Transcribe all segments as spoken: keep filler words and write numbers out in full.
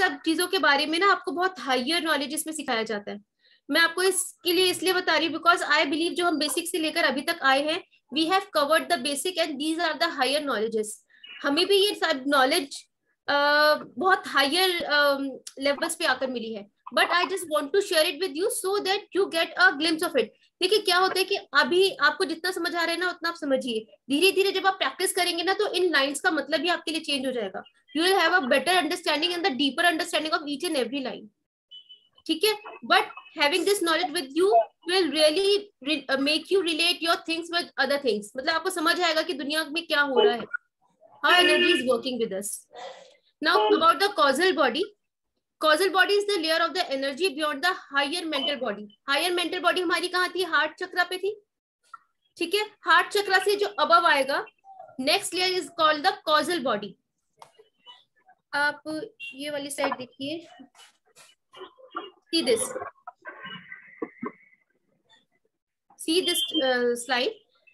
सब चीजों के बारे में ना आपको बहुत हायर नॉलेज इसमें सिखाया जाता है। मैं आपको इसके लिए इसलिए बता रही हूँ बिकॉज आई बिलीव जो हम बेसिक से लेकर अभी तक आए हैं, we have covered the basic and these are the higher knowledges. हमें भी ये सब नॉलेज बहुत हायर लेवल्स पे आकर मिली है, but I just want to share it with you so that you get a glimpse of it. देखिए क्या होता है कि अभी आपको जितना समझ आ रहा है ना उतना आप समझिए, धीरे धीरे जब आप प्रैक्टिस करेंगे ना तो इन लाइंस का मतलब भी आपके लिए चेंज हो जाएगा। You will have a better understanding and the deeper understanding of each and every line, ठीक है। But having this knowledge with you will really make you relate your things with other things. मतलब आपको समझ आएगा कि दुनिया में क्या हो रहा है, how energy is working with us. Now about the causal body, causal body is the layer of the energy beyond the higher mental body। higher mental body हमारी कहाँ थी, हार्ट चक्रा पे थी, ठीक है। हार्ट चक्रा से जो अबव आएगा next layer is called the causal body। आप ये वाली साइड देखिए, see this see this uh, slide।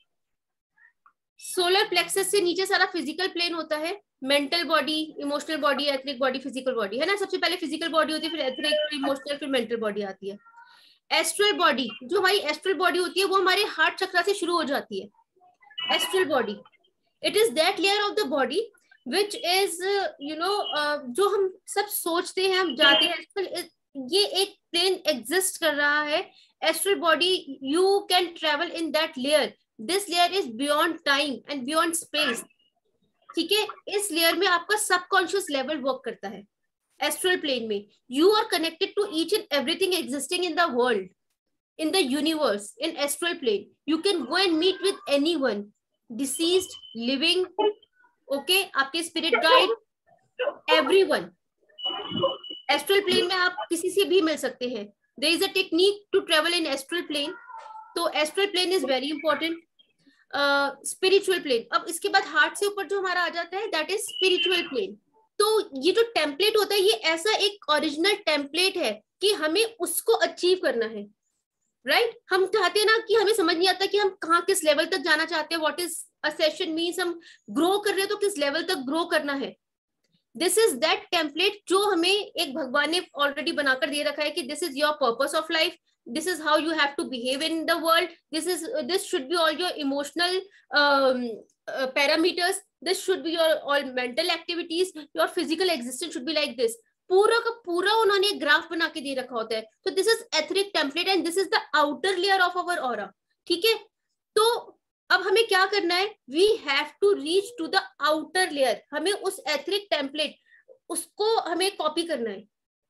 Solar plexus से नीचे सारा फिजिकल प्लेन होता है, mental body, emotional body, etheric body, physical body, है ना। सबसे पहले फिजिकल बॉडी होती है, फिर एथरिक, फिर इमोशनल, फिर मेंटल बॉडी आती है। एस्ट्रल बॉडी, जो हमारी एस्ट्रल बॉडी होती है वो हमारे हार्ट चक्र से शुरू हो जाती है। Astral body, it is that layer of the body which is you know, जो हम सब सोचते हैं, हम जाते हैं, ये एक प्लेन एग्जिस्ट कर रहा है। Astral body, you can travel in that layer, this layer is beyond time and beyond space, ठीक है। इस लेयर में आपका सबकॉन्शियस लेवल वर्क करता है। एस्ट्रल प्लेन में you are connected to each and everything existing in the world, in the universe. In astral plane you can go and meet with anyone, deceased, living, okay, आपके spirit guide, everyone. Astral plane में आप किसी से भी मिल सकते हैं। There is a technique to travel in astral plane, तो astral plane is very important. Spiritual uh, plane, अब इसके बाद हार्ट से ऊपर जो हमारा आ जाता है दैट इज स्पिरिचुअल प्लेन। तो ये जो टेम्पलेट होता है ये ऐसा एक ओरिजिनल टेम्पलेट है कि हमें उसको अचीव करना है, राइट right? हम चाहते हैं ना कि हमें समझ नहीं आता कि हम कहाँ किस लेवल तक जाना चाहते हैं, व्हाट इज असेशन मीन्स, हम ग्रो कर रहे हैं तो किस लेवल तक ग्रो करना है। दिस इज दैट टेम्पलेट जो हमें एक भगवान ने ऑलरेडी बनाकर दे रखा है कि this is your purpose of life, this is how you have to behave in the world, this is uh, this should be all your emotional um, uh, parameters, this should be your all mental activities, your physical existence should be like this। पूरा का पूरा उन्होंने एक graph बना के दे रखा होता है। तो this is etheric template and this is the outer layer of our aura, ठीक है। तो अब हमें क्या करना है, we have to reach to the outer layer. हमें उस एथरिक टेम्पलेट उसको हमें कॉपी करना है,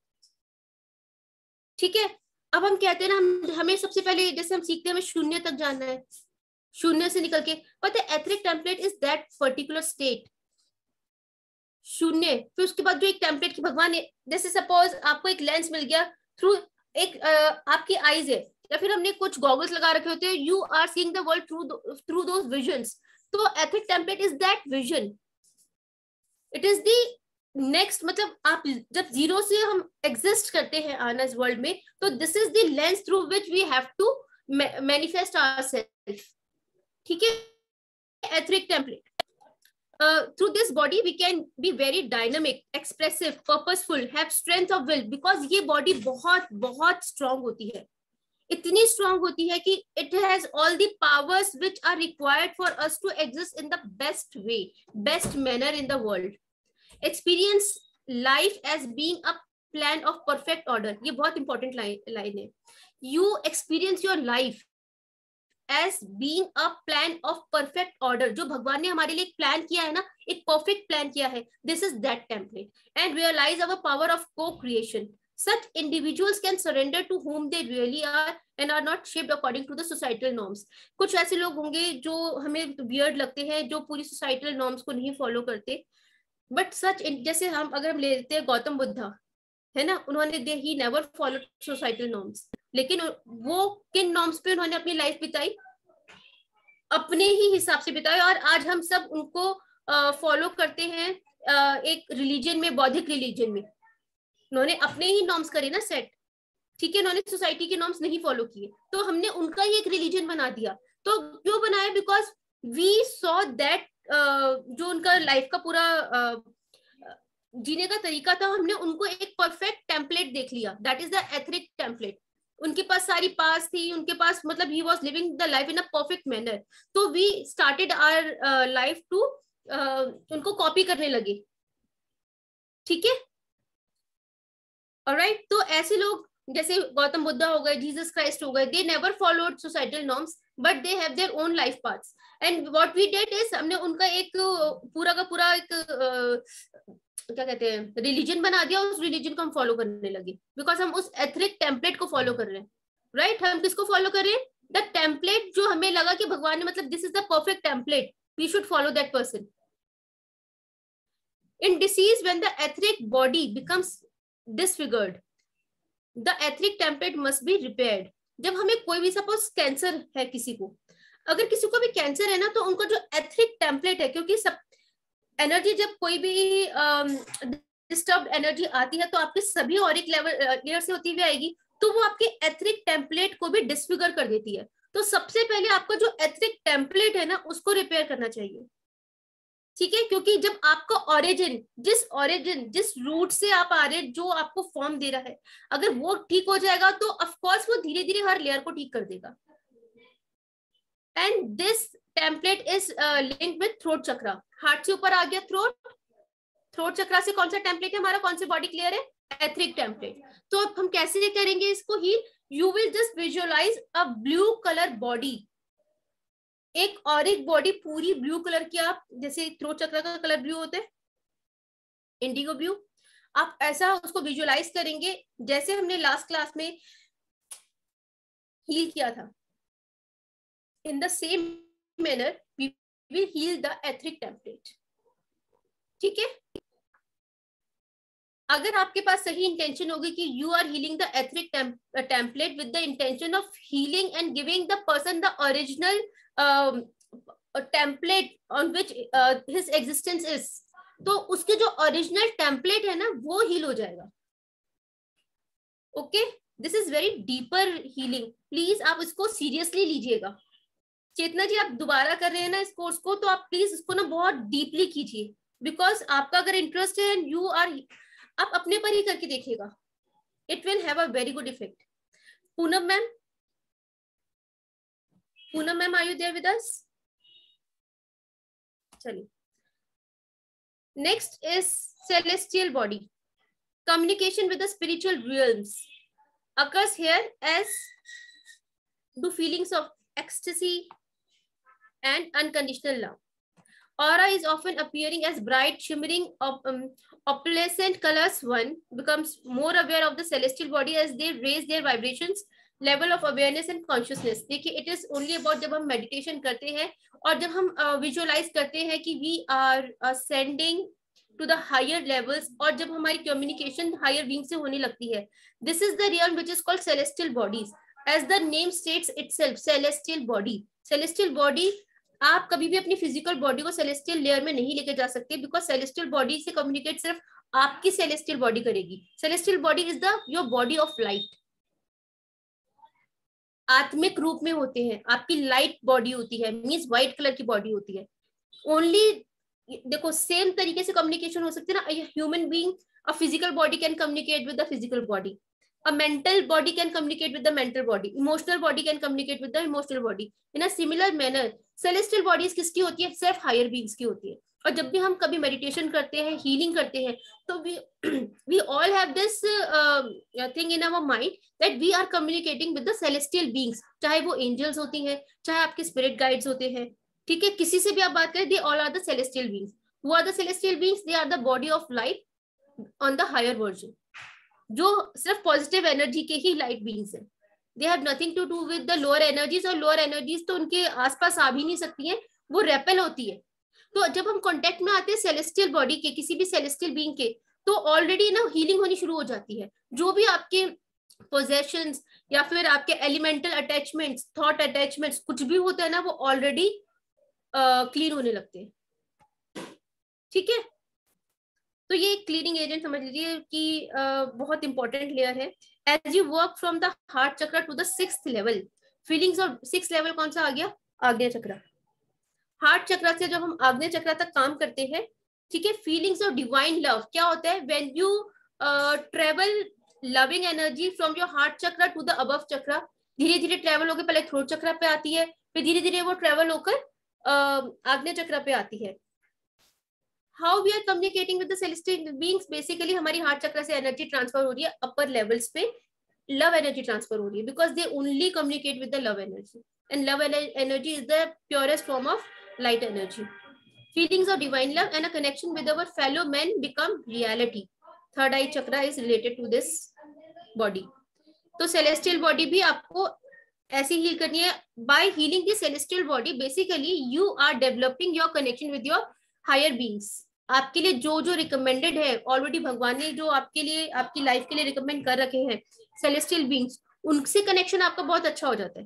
ठीक है। अब हम कहते हैं ना, हम हमें सबसे पहले जैसे हम सीखते हैं हमें शून्य तक जाना है, शून्य से निकल के, पता है etheric template is that particular state, शून्य। फिर उसके बाद जो एक टेम्पलेट की भगवान ने, जैसे सपोज आपको एक लेंस मिल गया थ्रू एक आ, आपकी आईज है, या फिर हमने कुछ गॉगल्स लगा रखे होते हैं, you are seeing the world through through those visions. तो etheric template is that vision, it is the next, मतलब आप जब जीरो से हम एग्जिस्ट करते हैं आना इस वर्ल्ड में, तो this is the lens through which we have to manifest ourselves, ठीक है। Etheric template, through this body we can be very dynamic, expressive, purposeful, have strength of will, because ये बॉडी बहुत बहुत स्ट्रांग होती है, इतनी स्ट्रांग होती है कि it has all the powers which are required for us to exist in the best way, best manner in the world. Experience life as being a plan of perfect order, ये बहुत important line है। You experience your life as being a plan of perfect order, जो भगवान ने हमारे लिए एक plan किया है ना, एक परफेक्ट प्लान किया है, this is that template, and realize our power of co-creation। Such individuals can surrender to whom they really are and are not shaped according to the societal norms। कुछ ऐसे लोग होंगे जो हमें weird लगते हैं, जो पूरी societal norms को नहीं फॉलो करते, बट सच, जैसे हम अगर हम लेते हैं गौतम बुद्धा, है ना, उन्होंने दे ही नेवर फॉलो सोसाइटल नॉर्म्स, लेकिन वो किन नॉर्म्स पे उन्होंने अपनी लाइफ बिताई, अपने ही हिसाब से बिताई, और आज हम सब उनको फॉलो करते हैं uh, एक रिलीजन में, बौद्धिक रिलीजन में। उन्होंने अपने ही नॉर्म्स करे ना सेट, ठीक है, उन्होंने सोसाइटी के नॉर्म्स नहीं फॉलो किए, तो हमने उनका ही एक रिलीजन बना दिया। तो क्यों बनाया, because we saw that Uh, जो उनका लाइफ का पूरा जीने का तरीका था, हमने उनको एक परफेक्ट टेम्पलेट देख लिया, that is the etheric template. उनके पास सारी पास थी, उनके पास मतलब he was living the life in a perfect manner, तो we started our life to उनको कॉपी करने लगे, ठीक है, ऑलराइट। तो ऐसे लोग जैसे गौतम बुद्धा हो गए, जीसस क्राइस्ट हो गए, they never followed societal norms but they have their own life paths, and what we did is हमने उनका एक पूरा का पूरा एक uh, क्या कहते हैं रिलीजन बना दिया, उस रिलीजन को हम फॉलो करने लगे बिकॉज हम उस एथरिक टेम्पलेट को फॉलो कर रहे हैं, राइट right? हम किसको फॉलो कर रहे हैं? द टेम्पलेट जो हमें लगा कि भगवान ने मतलब this is the perfect template, we should follow that person. In disease when the etheric body becomes disfigured, the etheric template must be repaired। जब हमें कोई भी सपोज कैंसर है किसी को, अगर किसी को भी कैंसर है ना, तो उनको जो एथरिक टेम्पलेट है, क्योंकि सब एनर्जी जब कोई भी डिस्टर्ब एनर्जी आती है तो आपके सभी ऑरिक लेवल लेयर से होती हुई आएगी, तो वो आपके एथरिक टेम्पलेट को भी डिसफिगर कर देती है। तो सबसे पहले आपका जो एथरिक टेम्पलेट है ना, उसको रिपेयर करना चाहिए, ठीक है, क्योंकि जब आपका ओरिजिन, जिस ओरिजिन जिस रूट से आप आ रहे, जो आपको फॉर्म दे रहा है, अगर वो ठीक हो जाएगा तो ऑफ कोर्स वो धीरे धीरे हर लेयर को ठीक कर देगा। And this template is linked with throat chakra. Heart से ऊपर आ गया थ्रोट, थ्रोट चक्रा से कौन सा टेम्पलेट है हमारा, कौन सी बॉडी क्लियर है? Etheric template. तो अब हम कैसे करेंगे इसको heal? You will just visualise a blue colour body, एक ऑरिक बॉडी पूरी ब्लू कलर की, आप जैसे थ्रोट चक्र का कलर ब्लू होता है, इंडिगो ब्लू, आप ऐसा उसको विजुअलाइज करेंगे जैसे हमने लास्ट क्लास में हील किया था। In the same manner we will heal the etheric template, ठीक है। अगर आपके पास सही इंटेंशन होगी कि you are healing the etheric template with the intention of healing and giving the person the original template on which his existence is, तो उसके जो ओरिजिनल टेम्पलेट है ना, वो हील हो जाएगा। Okay, this is very deeper healing, please आप इसको सीरियसली लीजिएगा। चेतना जी, आप दोबारा कर रहे हैं ना इस कोर्स को, तो आप प्लीज इसको ना बहुत डीपली कीजिए, बिकॉज आपका अगर इंटरेस्ट है, यू आर, आप अपने पर ही करके देखिएगा, it will have a very good effect. Poonam ma'am, Poonam ma'am, are you there with us? चलिए, next is celestial body. Communication with the spiritual realms occurs here as do feelings of ecstasy and unconditional love. Aura is often appearing as bright, shimmering, op um, opalescent colors. One becomes more aware of the celestial body as they raise their vibrations, level of awareness and consciousness. देखिए, it is only about जब हम meditation करते हैं और जब हम uh, visualize करते हैं कि we are ascending to the higher levels, और जब हमारी communication higher being से होने लगती है, this is the realm which is called celestial bodies. As the name states itself, celestial body. Celestial body, आप कभी भी अपनी फिजिकल बॉडी को सेलेस्टियल लेयर में नहीं लेके जा सकते, बिकॉज सेलेस्टियल बॉडी से कम्युनिकेट सिर्फ आपकी सेलेस्टियल बॉडी करेगी। Celestial body is the your body of light, आत्मिक रूप में होते हैं, आपकी लाइट बॉडी होती है, मींस व्हाइट कलर की बॉडी होती है। ओनली देखो, सेम तरीके से कम्युनिकेशन हो सकती है ना, human being, a physical body can communicate with the physical body, a mental body can communicate with the mental body, emotional body can communicate with the emotional body. In a similar manner, celestial bodies किसकी होती है? सिर्फ higher beings की होती है। और जब भी हम कभी meditation करते हैं, healing करते हैं, तो we we all have this uh, thing in our mind that we are communicating with the celestial beings, चाहे वो angels होती हैं, चाहे आपके spirit guides होते हैं, ठीक है, किसी से भी आप बात करें, they all are the celestial beings. Who are the celestial beings? They are the body of light on the higher version, जो सिर्फ पॉजिटिव एनर्जी के ही लाइट बीइंग्स है। They have nothing to do with the lower energies, और lower energies तो उनके आसपास आ भी नहीं सकती हैं, वो रेपेल होती है। तो जब हम कांटेक्ट में आते हैं सेलेस्टियल बॉडी के, किसी भी सेलेस्टियल बीइंग के, तो ऑलरेडी ना हीलिंग होनी शुरू हो जाती है। जो भी आपके पोजेशंस या फिर आपके एलिमेंटल अटैचमेंट्स, थॉट अटैचमेंट्स, कुछ भी होता है ना, वो ऑलरेडी क्लीन होने लगते हैं, ठीक है। तो ये एक क्लीनिंग एजेंट समझ लीजिए कि uh, बहुत इंपॉर्टेंट लेयर है। As you work from the heart chakra to the sixth level, feelings of sixth level कौन सा आ गया? आग्नेय चक्र। हार्ट चक्र से जब हम आग्नेय चक्र तक काम करते हैं, ठीक है। फीलिंग्स ऑफ डिवाइन लव क्या होता है? When you travel loving energy from your heart chakra to the above chakra, धीरे धीरे ट्रेवल होकर पहले थ्रोट चक्रा पे आती है, फिर धीरे धीरे वो ट्रेवल होकर आग्नेय चक्रा पे आती है। How we are communicating with the celestial beings? Basically हमारी हार्ट चक्रा से एनर्जी ट्रांसफर हो रही है अपर लेवल्स पे, लव एनर्जी ट्रांसफर हो रही है, because they only communicate with the love energy, and love energy is the purest form of light energy. Feelings of divine love and a connection with our fellow men become reality. Third eye chakra is related to this body. तो celestial body भी आपको ऐसे heal करनी है. By healing the celestial body, basically you are developing your connection with your higher beings. आपके लिए जो जो रिकमेंडेड है ऑलरेडी भगवान ने, जो आपके लिए आपकी लाइफ के लिए रिकमेंड कर रखे हैं celestial beings, उनसे कनेक्शन आपका बहुत अच्छा हो जाता है.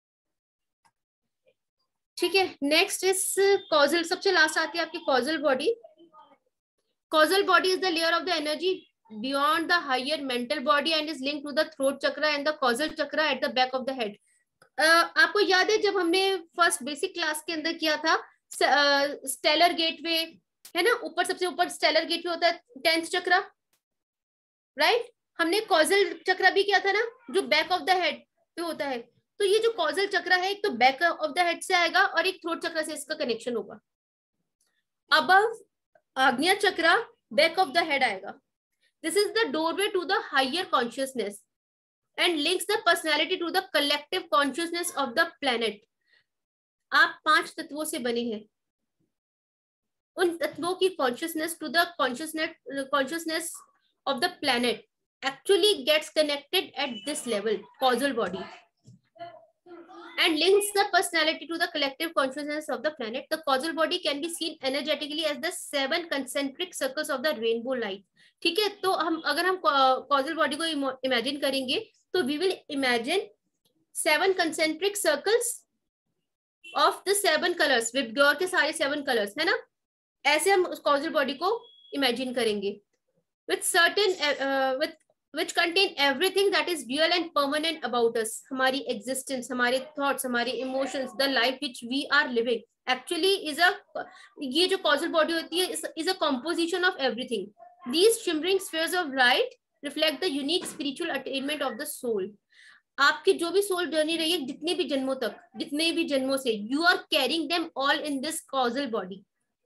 ठीक है. Next is causal. सबसे लास्ट आती है आपकी causal body. Causal body is the layer of the energy beyond the higher mental body and is linked to the throat chakra and the causal chakra at the back of the head. आपको याद है जब हमने first basic class के अंदर किया था stellar gateway, है ना, ऊपर सबसे ऊपर स्टेलर गेटवे होता है टेंथ चक्रा, राइट right? हमने कॉजल चक्रा भी किया था ना, जो बैक ऑफ द हेड पे होता है. तो ये जो कॉजल चक्र है एक तो बैक ऑफ द हेड से आएगा और एक थ्रोट चक्र से इसका कनेक्शन होगा. अबव आग्नेय चक्र बैक ऑफ द हेड आएगा. This is the doorway to the higher consciousness and links the personality to the collective consciousness of the planet. आप पांच तत्वों से बने हैं. उन तत्वों की consciousness to the consciousness consciousness of the planet actually gets connected at this level, causal body, and links the personality to the collective consciousness of the planet. The causal body can be seen energetically as the seven concentric circles of the rainbow light. ठीक है. तो हम अगर हम causal body को imagine करेंगे तो we will imagine seven concentric circles of the seven colors, VIBGYOR के सारे seven colors, है ना. ऐसे हम उस causal body को imagine करेंगे with certain uh, with which contain everything that is real and permanent about us. हमारी existence, हमारे thoughts, हमारे emotions, the life which we are living actually is a, ये जो causal body होती है is, is a composition of everything. These shimmering spheres of light reflect the unique spiritual attainment of the soul. आपकी जो भी soul journey रही है जितने भी जन्मों तक, जितने भी जन्मों से, you are carrying them all in this causal body.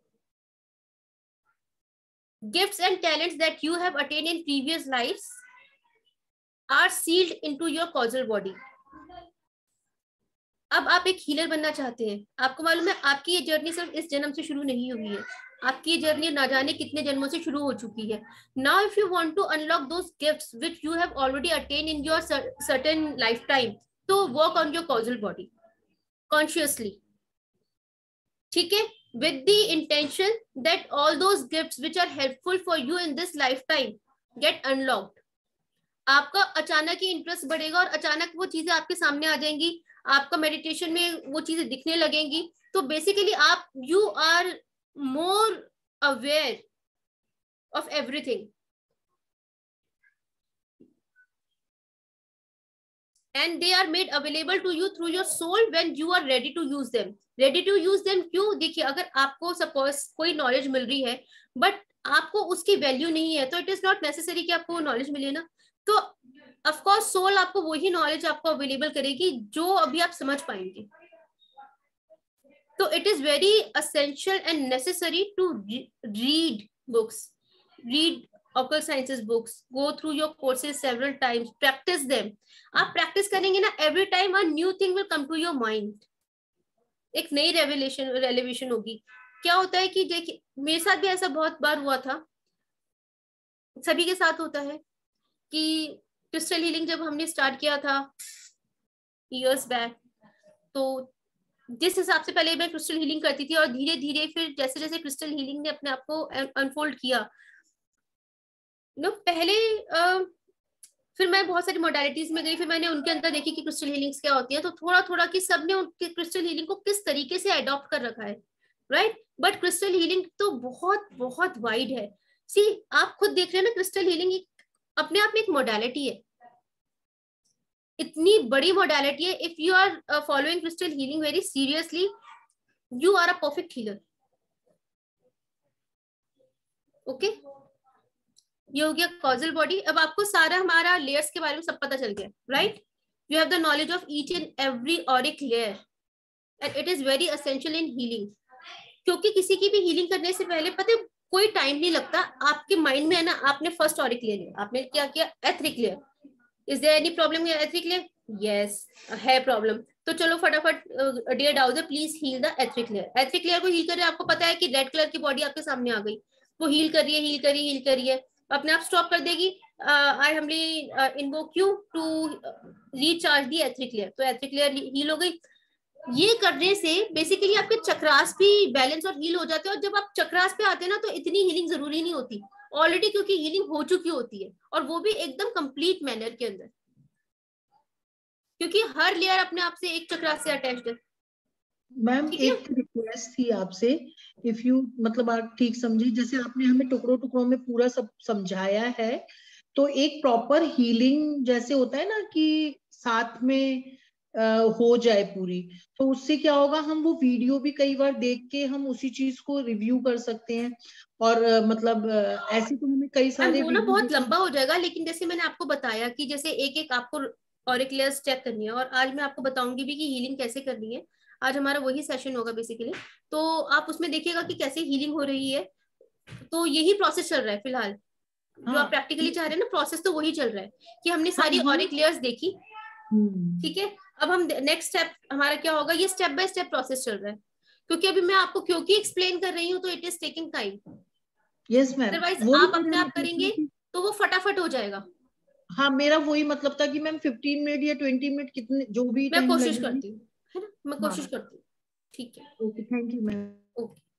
Gifts and talents that you have attained in previous lives are sealed into your causal body. अब आप एक हीलर बनना चाहते हैं. आपको मालूम है आपकी ये जर्नी सिर्फ इस जन्म से शुरू नहीं हुई है, आपकी ये जर्नी ना जाने कितने जन्मों से शुरू हो चुकी है. Now if you want to unlock those gifts which you have already attained in your certain lifetime, तो work on your causal body consciously. ठीक है. With the intention that all those gifts which are helpful for you in this lifetime get unlocked. आपका अचानक ही interest बढ़ेगा और अचानक वो चीजें आपके सामने आ जाएंगी, आपका मेडिटेशन में वो चीजें दिखने लगेंगी. तो बेसिकली आप you are more aware of everything and they are made available to you through your soul when you are ready to use them. Ready to use them क्यों? देखिए, अगर आपको सपोज कोई नॉलेज मिल रही है बट आपको उसकी वैल्यू नहीं है तो इट इज नॉट नेसेसरी कि आपको नॉलेज मिले ना. तो ऑफ कोर्स सोल आपको वही नॉलेज आपको अवेलेबल करेगी जो अभी आप समझ पाएंगे. तो it is very essential and necessary to read books, read occult sciences books, go through your courses several times, practice them. आप प्रैक्टिस करेंगे ना, every time a new thing will come to your mind. एक नई revelation revelation होगी. क्या होता है कि देखिए मेरे साथ भी ऐसा बहुत बार हुआ था, सभी के साथ होता है कि क्रिस्टल हीलिंग जब हमने स्टार्ट किया था इयर्स बैक, तो जिस हिसाब से पहले मैं क्रिस्टल हीलिंग करती थी और धीरे धीरे फिर जैसे जैसे क्रिस्टल हीलिंग ने अपने आप को अनफोल्ड किया, नो पहले आ, फिर मैं बहुत सारी मोडालिटीज में गई, फिर मैंने उनके अंदर देखी कि क्रिस्टल हीलिंग्स क्या होती है. तो थोड़ा थोड़ा कि सबने उनके क्रिस्टल हीलिंग को किस तरीके से अडॉप्ट कर रखा है, राइट. बट क्रिस्टल हीलिंग तो बहुत बहुत वाइड है. सी आप खुद देख रहे हैं ना, क्रिस्टल हीलिंग अपने आप में एक मोडालिटी है, इतनी बड़ी मोडालिटी है. If you are following crystal healing very seriously, you are a perfect healer. Okay, ये हो गया कॉजल बॉडी। अब आपको सारा हमारा लेयर्स के बारे में सब पता चल गया, right? You have the knowledge of each and every auric layer and it is very essential in healing, क्योंकि किसी की भी हीलिंग करने से पहले पता है कोई टाइम नहीं लगता। आपके माइंड में है ना, आपने फर्स्ट ऑरिक लेयर लिया, आपने क्या किया, etheric layer. Is there any problem in etheric layer? Yes है प्रॉब्लम, तो चलो फटाफट dear dowser please heal the etheric layer. Etheric layer को हील कर रहे हैं, आपको पता है कि रेड कलर की बॉडी आपके सामने आ गई, वो हील कर रही है, हील कर रही है, हील कर रही है, अपने आप स्टॉप कर देगी। I humbly invoke you to recharge the etheric layer, तो एथरिक लेयर हील हो गई। ये करने से बेसिकली आपके चक्रास भी बैलेंस और हील हो जाते हैं, और जब आप चक्रास पे आते हैं ना तो इतनी हीलिंग जरूरी नहीं होती ऑलरेडी, क्योंकि हीलिंग हो चुकी होती है, और वो भी एकदम कंप्लीट मैनर के अंदर, क्योंकि हर लेयर अपने आप से एक चक्रास से अटैच्ड है। मैम एक रिक्वेस्ट थी आपसे, इफ यू मतलब आप ठीक समझी, जैसे आपने हमें टुकड़ों टुकड़ों में पूरा सब समझाया है, तो एक प्रॉपर हीलिंग जैसे होता है ना कि साथ में आ, हो जाए पूरी, तो उससे क्या होगा, हम वो वीडियो भी कई बार देख के हम उसी चीज को रिव्यू कर सकते हैं, और आ, मतलब आ, ऐसे तो हमें कई सारे वो ना बहुत लंबा हो जाएगा, लेकिन जैसे मैंने आपको बताया कि जैसे एक एक आपको ऑरिक लेयर्स चेक करनी है, और आज मैं आपको बताऊंगी भी कि हीलिंग कैसे करनी है। आज हमारा वही सेशन होगा बेसिकली, तो आप उसमें देखिएगा कि कैसे हीलिंग हो रही है। तो यही प्रोसेस चल रहा है फिलहाल, जो आप प्रैक्टिकली चाह रहे हैं ना, प्रोसेस तो वही चल रहा है कि हमने सारी ऑरिक लेयर्स देखी, ठीक है। अब हम नेक्स्ट स्टेप हमारा क्या होगा, ये स्टेप बाय स्टेप प्रोसेस चल रहा है, क्योंकि अभी मैं आपको क्योंकि एक्सप्लेन कर रही हूँ तो it is taking time. Yes ma'am, otherwise आप अपने आप करेंगे तो वो फटाफट हो जाएगा। हाँ, मेरा वही मतलब था कि मैम फिफ्टीन मिनट या ट्वेंटी मिनट कितने जो भी मैं टाइम कोशिश लगेगी, करती हूँ, है ना, मैं कोशिश करती हूँ, ठीक है। Okay, thank you ma'am. Okay.